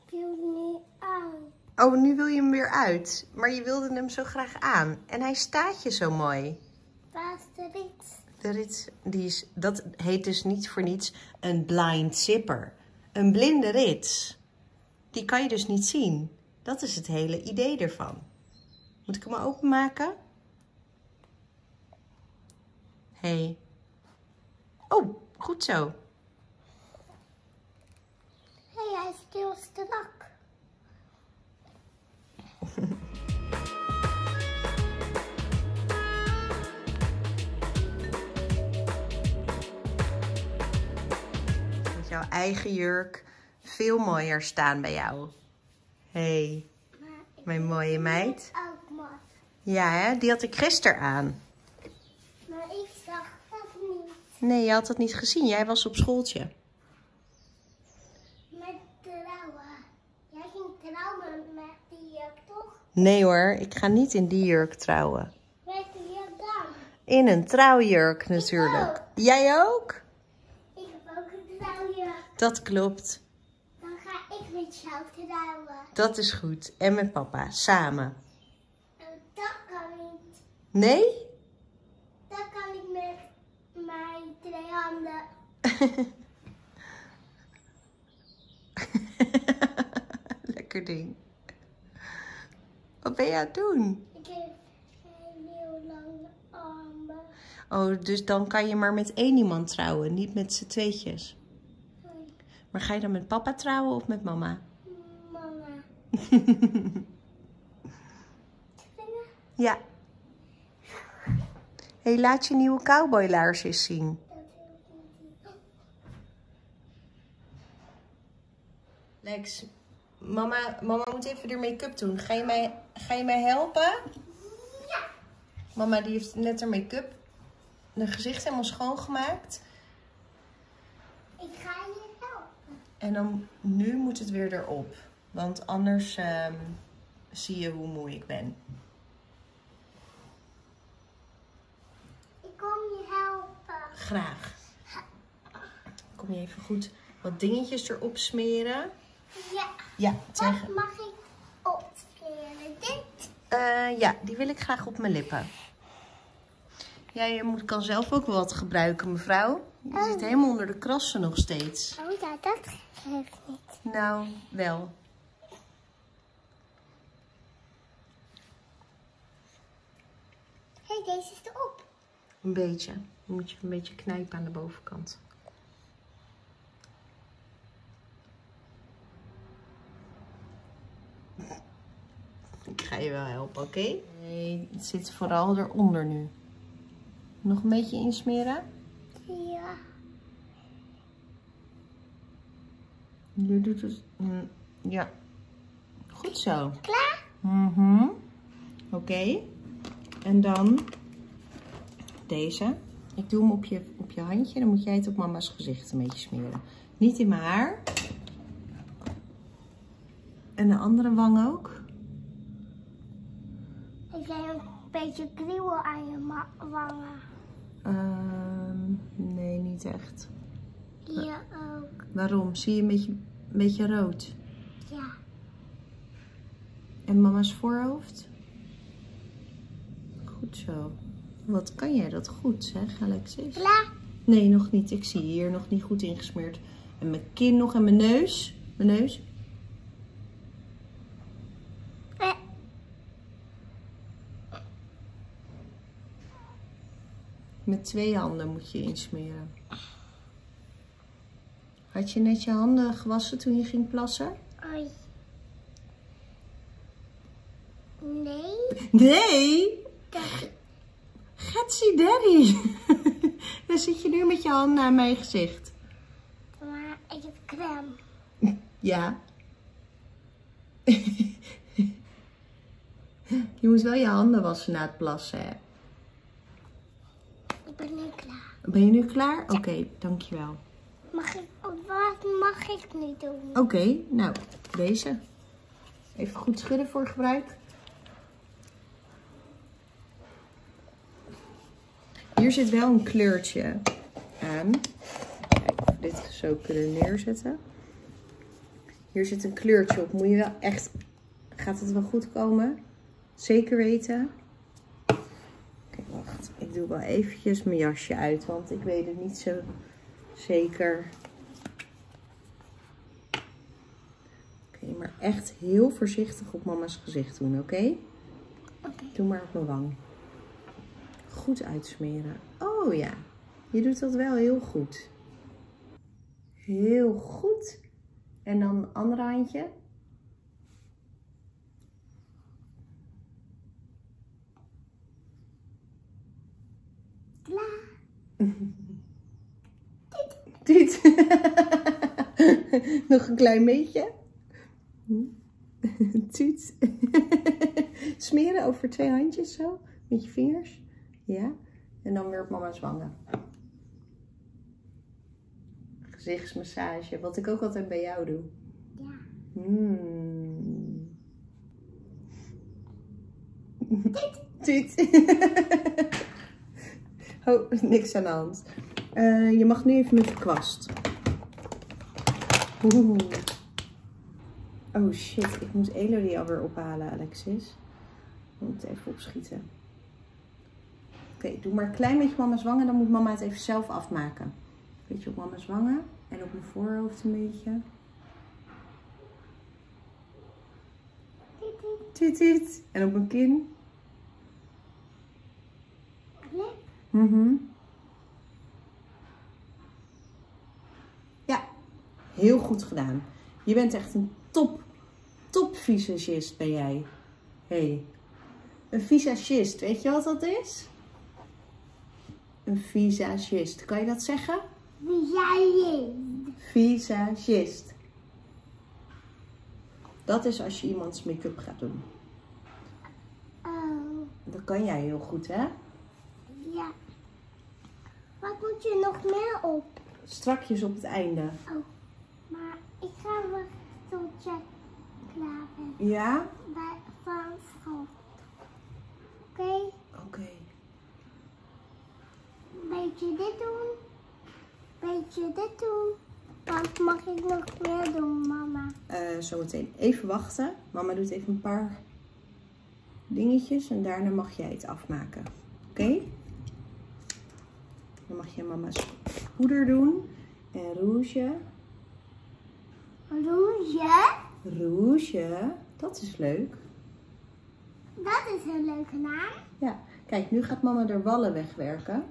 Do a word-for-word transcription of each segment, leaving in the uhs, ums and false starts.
wil niet uit. Oh, nu wil je hem weer uit. Maar je wilde hem zo graag aan. En hij staat je zo mooi. Waar is de rits? De rits, die is, dat heet dus niet voor niets een blind zipper. Een blinde rits. Die kan je dus niet zien. Dat is het hele idee ervan. Moet ik hem maar openmaken? Hé. Hey. Oh, goed zo. Hé, hey, hij is heel strak. Met jouw eigen jurk veel mooier staan bij jou. Hé, hey, mijn mooie meid. Ook mooi. Ja, hè? Die had ik gisteren aan. Maar ik zag dat niet. Nee, je had het niet gezien. Jij was op schooltje. Met trouwen. Jij ging trouwen met die jurk, toch? Nee hoor, ik ga niet in die jurk trouwen. Met die jurk dan? In een trouwjurk natuurlijk. ook. Jij ook? Ik heb ook een trouwjurk. Dat klopt. Dan ga ik met jou trouwen. Dat is goed. En met papa, samen. En dat kan niet. Nee? Dat kan ik met mijn twee handen. Lekker ding. Wat ben je aan het doen? Ik heb een heel lange armen. Oh, dus dan kan je maar met één iemand trouwen, niet met z'n tweetjes. Maar ga je dan met papa trouwen of met mama? Mama. Ja. Hé, hey, laat je nieuwe cowboylaars eens zien. Lex, mama, mama moet even de make-up doen. Ga je mij, ga je mij helpen? Ja. Mama die heeft net haar make-up, haar gezicht helemaal schoongemaakt. Ik ga je helpen. En dan, nu moet het weer erop. Want anders um, zie je hoe moe ik ben. Ik kom je helpen. Graag. Kom je even goed wat dingetjes erop smeren? Ja. Ja, Wat tegen. mag ik opscheren? Dit? Uh, ja, die wil ik graag op mijn lippen. Jij moet, kan zelf ook wel wat gebruiken, mevrouw. Je oh. zit helemaal onder de krassen nog steeds. Oh ja, dat geeft niet. Nou, wel. Hé, hey, deze is erop. Een beetje. Dan moet je een beetje knijpen aan de bovenkant. Ik ga je wel helpen, oké? Okay? Nee, het zit vooral eronder nu. Nog een beetje insmeren? Ja. Je doet het. Mm, ja. Goed zo. Klaar? Mhm. Oké. Okay. En dan deze. Ik doe hem op je, op je handje. Dan moet jij het op mama's gezicht een beetje smeren. Niet in mijn haar. En de andere wang ook. Ik heb een beetje kriebel aan je wangen. Uh, nee, niet echt. Hier ook. Waarom? Zie je een beetje, een beetje rood? Ja. En mama's voorhoofd? Goed zo. Wat kan jij dat goed, zeg, Alexis? Klaar? Nee, nog niet. Ik zie hier nog niet goed ingesmeerd. En mijn kin nog en mijn neus. Mijn neus. Eh. Met twee handen moet je insmeren. Had je net je handen gewassen toen je ging plassen? Oei. Nee. Nee? Dat... Getsie daddy. Dan zit je nu met je handen aan mijn gezicht. Maar ik heb crème. Ja. Je moet wel je handen wassen na het plassen, hè? Ik ben nu klaar. Ben je nu klaar? Ja. Oké, okay, dankjewel. Mag ik, wat mag ik nu doen? Oké, okay, nou, deze. Even goed schudden voor gebruik. Hier zit wel een kleurtje aan. Kijk, of we dit zo kunnen neerzetten. Hier zit een kleurtje op. Moet je wel echt... Gaat het wel goed komen? Zeker weten. Kijk, wacht. Ik doe wel eventjes mijn jasje uit, want ik weet het niet zo zeker. Oké, okay, maar echt heel voorzichtig op mama's gezicht doen, oké? Okay? Oké. Okay. Doe maar op mijn wang. Goed uitsmeren. Oh ja, je doet dat wel heel goed. Heel goed. En dan het andere handje. Klaar. Tuut. Nog een klein beetje. Tuut. Smeren over twee handjes zo. Met je vingers. Ja. En dan weer op mama's wangen. Gezichtsmassage. Wat ik ook altijd bij jou doe. Ja. Mm. Tuut. Oh, niks aan de hand. Uh, je mag nu even met de kwast. Oeh. Oh shit, ik moet Elodie alweer ophalen, Alexis. Ik moet het even opschieten. Oké, okay, doe maar een klein beetje mama's wangen. Dan moet mama het even zelf afmaken. Een beetje op mama's wangen. En op mijn voorhoofd een beetje. Tuut, tuut. En op mijn kin. Mhm. Ja, heel goed gedaan. Je bent echt een top, top visagist ben jij. Hey. Een visagist, weet je wat dat is? Een visagist, kan je dat zeggen? Visagist. Visagist. Dat is als je iemands make-up gaat doen. Oh. Dat kan jij heel goed, hè? Ja. Wat moet je nog meer op? Strakjes op het einde. Oh, maar ik ga wachten tot je klaar bent. Ja? Bij, van school. Oké? Okay? Oké. Okay. Beetje dit doen. Beetje dit doen. Wat mag ik nog meer doen, mama? Uh, zometeen even wachten. Mama doet even een paar dingetjes en daarna mag jij het afmaken. Oké? Okay? Dan mag je mama's poeder doen. En rouge. Rouge? Rouge. Dat is leuk. Dat is een leuke naam. Ja. Kijk, nu gaat mama de wallen wegwerken.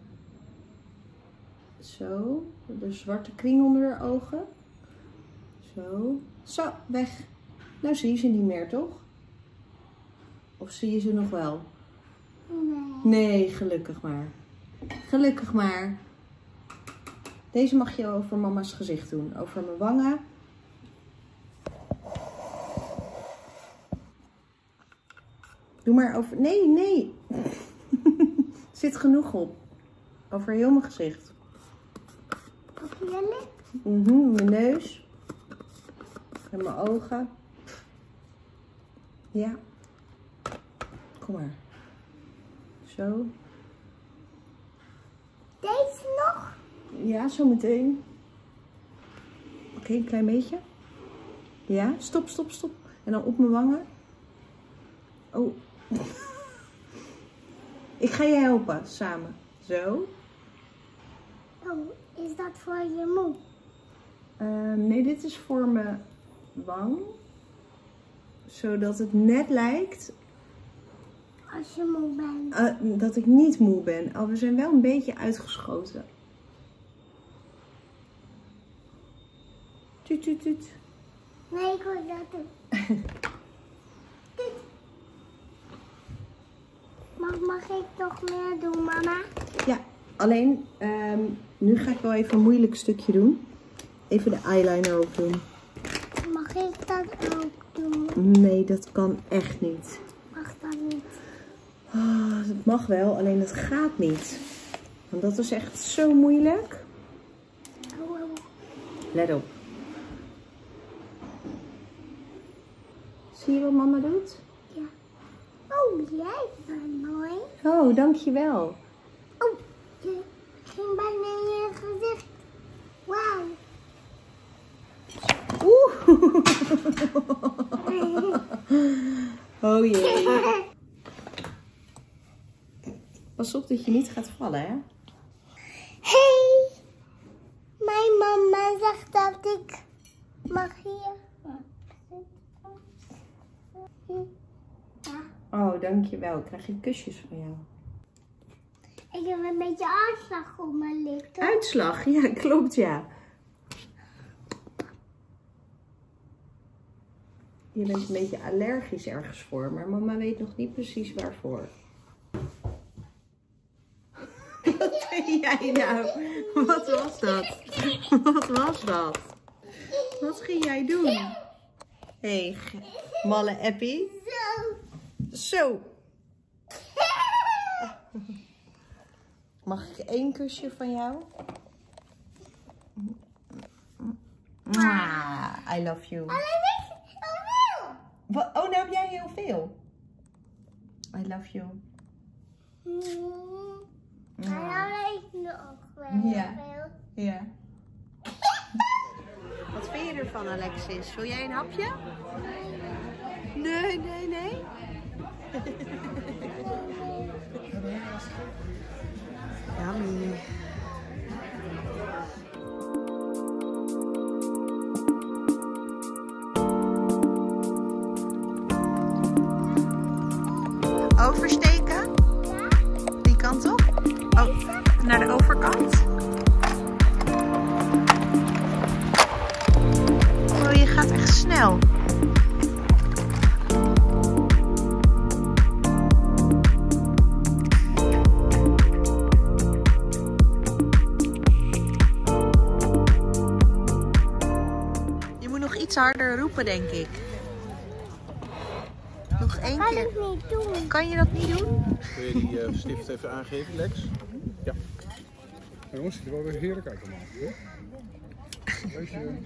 Zo. De zwarte kring onder haar ogen. Zo. Zo, weg. Nou zie je ze niet meer, toch? Of zie je ze nog wel? Nee. Nee, gelukkig maar. Gelukkig maar. Deze mag je over mama's gezicht doen. Over mijn wangen. Doe maar over... Nee, nee. Zit genoeg op. Over heel mijn gezicht. Op je lip? Mhm, mijn neus. En mijn ogen. Ja. Kom maar. Zo. Deze nog? Ja, zo meteen. Oké, okay, een klein beetje. Ja, stop, stop, stop. En dan op mijn wangen. Oh. Ik ga je helpen, samen. Zo. Oh, is dat voor je moe? Uh, nee, dit is voor mijn wang. Zodat het net lijkt... Als je moe bent. Uh, dat ik niet moe ben. Oh, we zijn wel een beetje uitgeschoten. Tuut, tuut, tuut. Nee, ik wil dat doen. Tuut. Mag, mag ik nog meer doen, mama? Ja, alleen um, nu ga ik wel even een moeilijk stukje doen. Even de eyeliner op doen. Mag ik dat ook doen? Nee, dat kan echt niet. Mag dat niet? Oh, het mag wel, alleen het gaat niet. Want dat is echt zo moeilijk. Oh, oh. Let op. Zie je wat mama doet? Ja. Oh, jij bent mooi. Oh, dankjewel. Oh, je ging bijna in je gezicht. Wauw. Oeh. Oh jee. Pas op dat je niet gaat vallen, hè? Hey, mijn mama zegt dat ik mag hier. Oh, dankjewel. Ik krijg je kusjes van jou. Ik heb een beetje uitslag op mijn lippen. Uitslag? Ja, klopt, ja. Je bent een beetje allergisch ergens voor, maar mama weet nog niet precies waarvoor. Wat deed jij nou? Wat was dat? Wat was dat? Wat ging jij doen? Hé, hey, malle Eppie. Zo. Zo. Mag ik één kusje van jou? Ah, I love you. Alleen ik heel Wat? Oh, nou heb jij heel veel. I love you. veel. En nou ik nog wel Ja. veel. Ja. Wat vind je ervan, Alexis? Wil jij een hapje? Nee, nee, nee. Yummy. Oversteken? Die kant op? Oh, naar de overkant? Oh, je gaat echt snel. Je moet nog iets harder roepen, denk ik. Nog één Kan keer. ik niet doen. Kan je dat niet doen? Wil je die uh, stift even aangeven, Lex? Ja. Jongens, het is wel weer heerlijk uit te maken, hè? Weet je.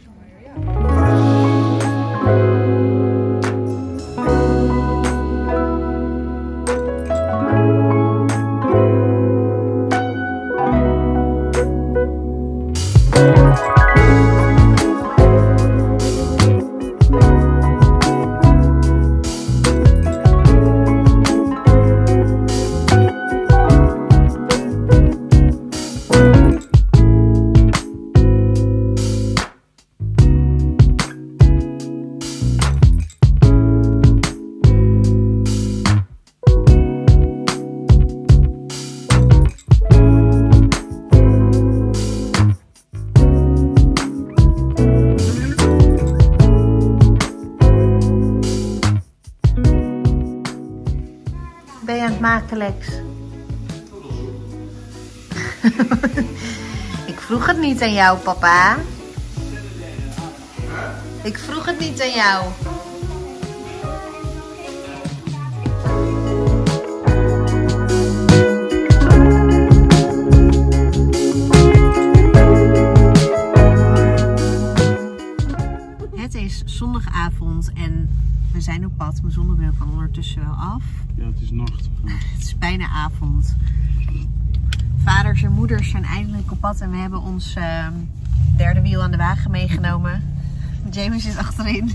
Ben je aan het maken, Lex? Ik vroeg het niet aan jou, papa. Ik vroeg het niet aan jou. Het is zondagavond en we zijn op pad. Mijn zonnebril kan ondertussen wel af. Ja, het is nacht. Het is bijna avond. Vaders en moeders zijn eindelijk op pad en we hebben ons uh, derde wiel aan de wagen meegenomen. James is achterin.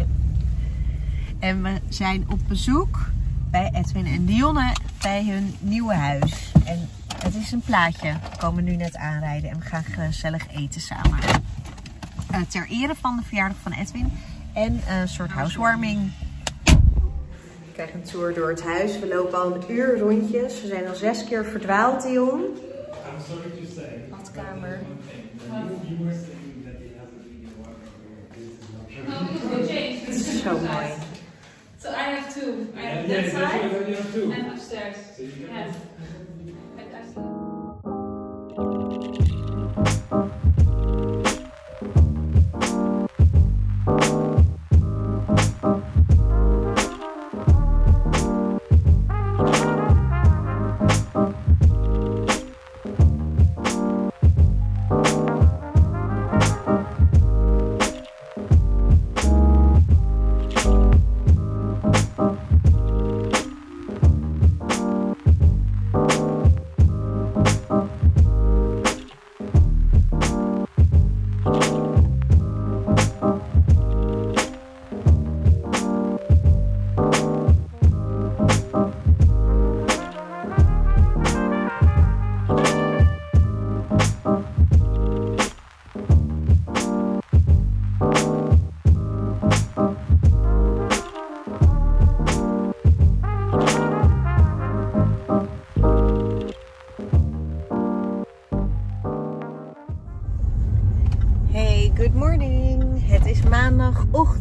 En we zijn op bezoek bij Edwin en Dionne bij hun nieuwe huis. En het is een plaatje. We komen nu net aanrijden en we gaan gezellig eten samen. Uh, ter ere van de verjaardag van Edwin en een soort housewarming. Ik krijg een tour door het huis. We lopen al een uur rondjes. We zijn al zes keer verdwaald, Dion. Badkamer. Het is zo mooi. So I have two. I have that side and upstairs. Yes. And upstairs. Thank you.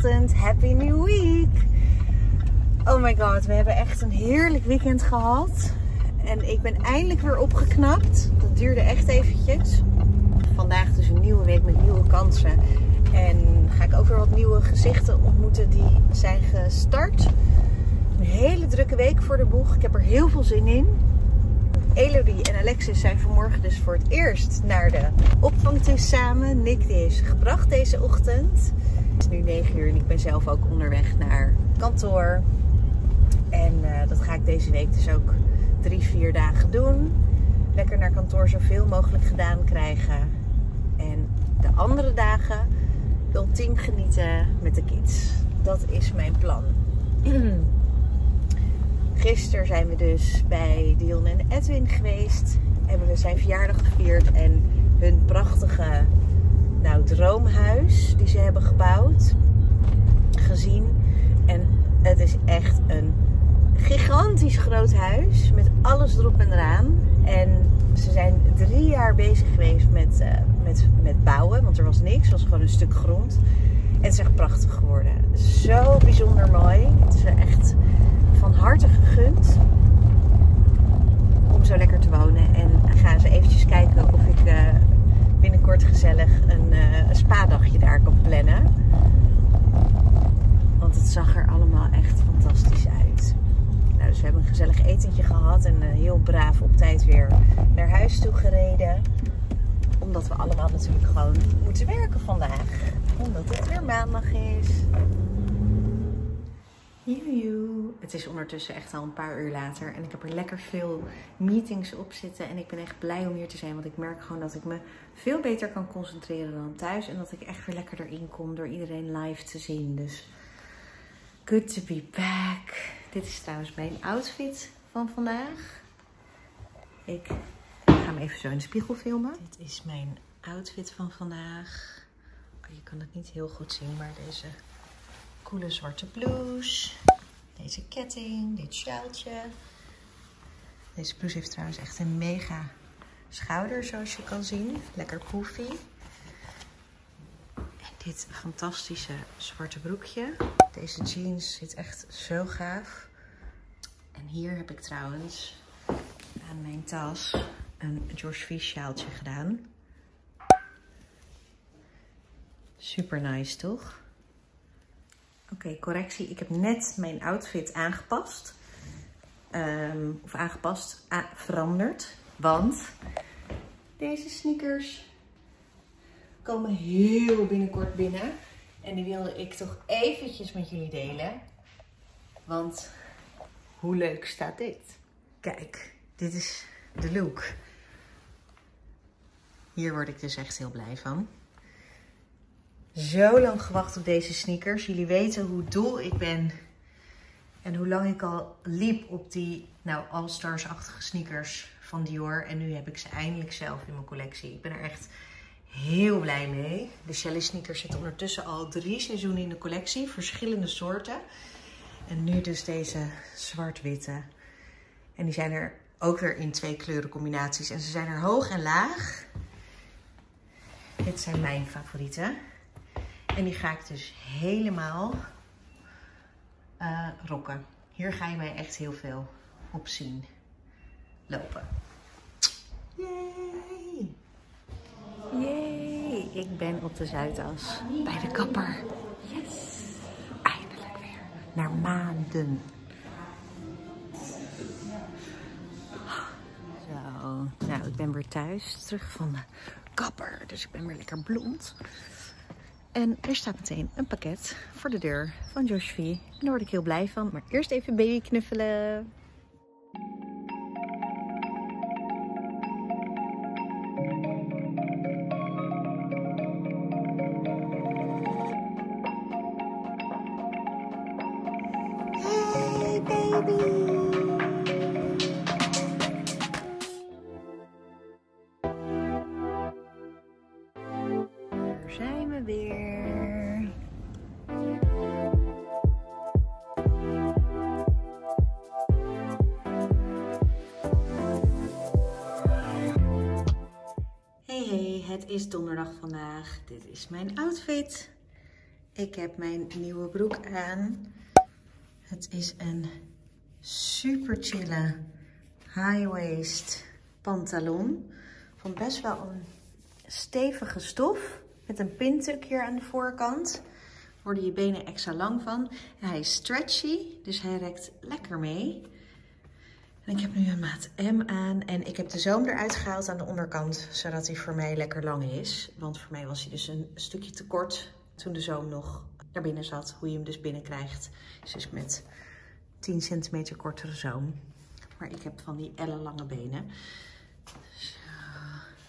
ochtend. Happy New Week! Oh my god, we hebben echt een heerlijk weekend gehad. En ik ben eindelijk weer opgeknapt. Dat duurde echt eventjes. Vandaag dus een nieuwe week met nieuwe kansen. En ga ik ook weer wat nieuwe gezichten ontmoeten die zijn gestart. Een hele drukke week voor de boeg. Ik heb er heel veel zin in. Elodie en Alexis zijn vanmorgen dus voor het eerst naar de opvangtest samen. Nick die heeft ze gebracht deze ochtend. Het is nu negen uur en ik ben zelf ook onderweg naar kantoor. En uh, dat ga ik deze week dus ook drie, vier dagen doen. Lekker naar kantoor zoveel mogelijk gedaan krijgen. En de andere dagen ultiem genieten met de kids. Dat is mijn plan. Gisteren zijn we dus bij Dion en Edwin geweest. Hebben we zijn verjaardag gevierd en hun prachtige nou, droomhuis die ze hebben gebouwd gezien. En het is echt een gigantisch groot huis met alles erop en eraan. En ze zijn drie jaar bezig geweest met, uh, met, met bouwen, want er was niks. Het was gewoon een stuk grond. En het is echt prachtig geworden. Zo bijzonder mooi. Het is echt van harte gegund om zo lekker te wonen. En gaan ze eventjes kijken of ik uh, binnenkort gezellig een, uh, een spa-dagje daar kan plannen. Want het zag er allemaal echt fantastisch uit. Nou, dus we hebben een gezellig etentje gehad en uh, heel braaf op tijd weer naar huis toe gereden. Omdat we allemaal natuurlijk gewoon moeten werken vandaag. Omdat het weer maandag is. Joejoe. Het is ondertussen echt al een paar uur later en ik heb er lekker veel meetings op zitten. En ik ben echt blij om hier te zijn, want ik merk gewoon dat ik me veel beter kan concentreren dan thuis. En dat ik echt weer lekker erin kom door iedereen live te zien. Dus good to be back. Dit is trouwens mijn outfit van vandaag. Ik ga hem even zo in de spiegel filmen. Dit is mijn outfit van vandaag. Oh, je kan het niet heel goed zien, maar deze coole zwarte blouse. Deze ketting, dit sjaaltje. Deze blouse heeft trouwens echt een mega schouder, zoals je kan zien. Lekker poofy. En dit fantastische zwarte broekje. Deze jeans zit echt zo gaaf. En hier heb ik trouwens aan mijn tas een George V sjaaltje gedaan. Super nice, toch? Oké, okay, correctie. Ik heb net mijn outfit aangepast. Um, of aangepast, a veranderd. Want deze sneakers komen heel binnenkort binnen. En die wilde ik toch eventjes met jullie delen. Want hoe leuk staat dit? Kijk, dit is de look. Hier word ik dus echt heel blij van. Zo lang gewacht op deze sneakers. Jullie weten hoe dol ik ben. En hoe lang ik al liep op die nou, All-Stars-achtige sneakers van Dior. En nu heb ik ze eindelijk zelf in mijn collectie. Ik ben er echt heel blij mee. De Shelly sneakers zitten ondertussen al drie seizoenen in de collectie. Verschillende soorten. En nu dus deze zwart-witte. En die zijn er ook weer in twee kleurencombinaties. En ze zijn er hoog en laag. Dit zijn mijn favorieten. En die ga ik dus helemaal uh, rocken. Hier ga je mij echt heel veel op zien lopen. Yay! Yay! Ik ben op de Zuidas bij de kapper. Yes! Eindelijk weer. Na maanden. Zo. Nou, ik ben weer thuis. Terug van de kapper. Dus ik ben weer lekker blond. En er staat meteen een pakket voor de deur van Josh V. En daar word ik heel blij van. Maar eerst even baby knuffelen. Hey baby! Daar zijn we weer. Hey hey, het is donderdag vandaag. Dit is mijn outfit. Ik heb mijn nieuwe broek aan. Het is een super chille high-waist pantalon. Van best wel een stevige stof. Met een pintuk hier aan de voorkant. Daar worden je benen extra lang van. En hij is stretchy, dus hij rekt lekker mee. En ik heb nu een maat M aan. En ik heb de zoom eruit gehaald aan de onderkant. Zodat hij voor mij lekker lang is. Want voor mij was hij dus een stukje te kort toen de zoom nog naar binnen zat. Hoe je hem dus binnen krijgt. Is dus met tien centimeter kortere zoom. Maar ik heb van die ellenlange benen. Zo.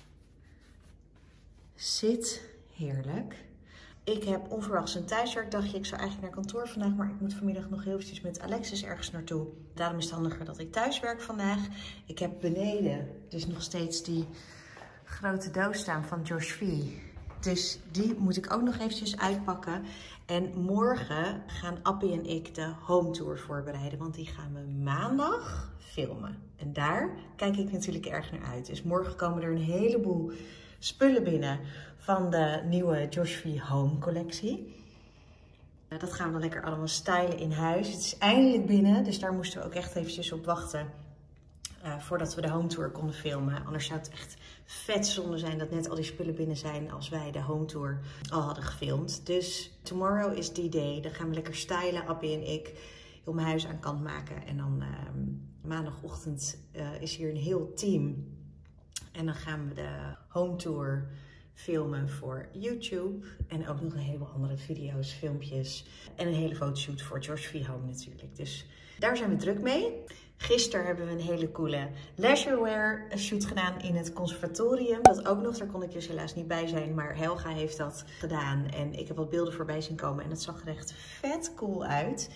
Zit heerlijk. Ik heb onverwachts een thuiswerkdagje. Ik zou eigenlijk naar kantoor vandaag, maar ik moet vanmiddag nog heel eventjes met Alexis ergens naartoe. Daarom is het handiger dat ik thuis werk vandaag. Ik heb beneden dus nog steeds die grote doos staan van Josh V. Dus die moet ik ook nog eventjes uitpakken. En morgen gaan Appie en ik de home tour voorbereiden, want die gaan we maandag filmen. En daar kijk ik natuurlijk erg naar uit. Dus morgen komen er een heleboel spullen binnen van de nieuwe Josh V Home collectie. Dat gaan we dan lekker allemaal stylen in huis. Het is eindelijk binnen, dus daar moesten we ook echt eventjes op wachten. Uh, voordat we de home tour konden filmen. Anders zou het echt vet zonde zijn dat net al die spullen binnen zijn als wij de home tour al hadden gefilmd. Dus tomorrow is die day. Dan gaan we lekker stylen, Appie en ik. Heel mijn huis aan kant maken. En dan uh, maandagochtend uh, is hier een heel team. En dan gaan we de home tour filmen voor YouTube. En ook nog een heleboel andere video's, filmpjes. En een hele fotoshoot voor Josh V Home natuurlijk. Dus daar zijn we druk mee. Gisteren hebben we een hele coole leisurewear shoot gedaan in het conservatorium. Dat ook nog, daar kon ik dus helaas niet bij zijn. Maar Helga heeft dat gedaan. En ik heb wat beelden voorbij zien komen. En het zag er echt vet cool uit.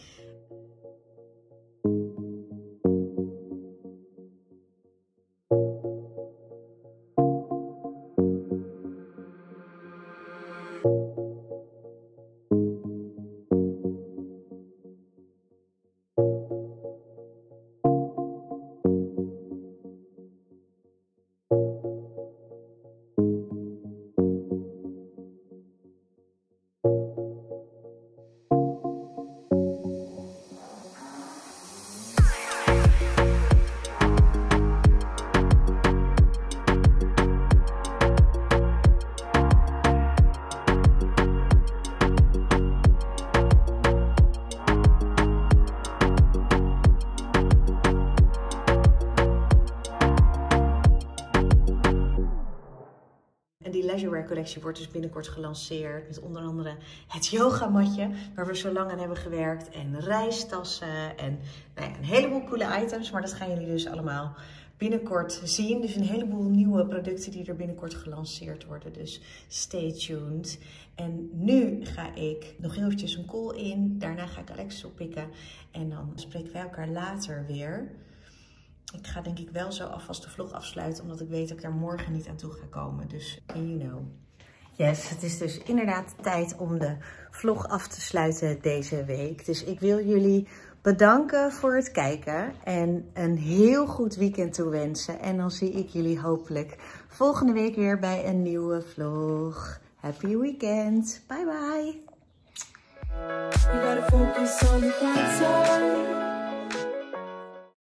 Die leisurewear collectie wordt dus binnenkort gelanceerd met onder andere het yogamatje waar we zo lang aan hebben gewerkt en reistassen en nou ja, een heleboel coole items, maar dat gaan jullie dus allemaal binnenkort zien. Dus een heleboel nieuwe producten die er binnenkort gelanceerd worden, dus stay tuned. En nu ga ik nog heel eventjes een call in, daarna ga ik Alexis oppikken en dan spreken wij elkaar later weer. Ik ga denk ik wel zo alvast de vlog afsluiten, omdat ik weet dat ik daar morgen niet aan toe ga komen. Dus, you know. Yes, het is dus inderdaad tijd om de vlog af te sluiten deze week. Dus ik wil jullie bedanken voor het kijken en een heel goed weekend toewensen. En dan zie ik jullie hopelijk volgende week weer bij een nieuwe vlog. Happy weekend. Bye bye. You gotta focus on the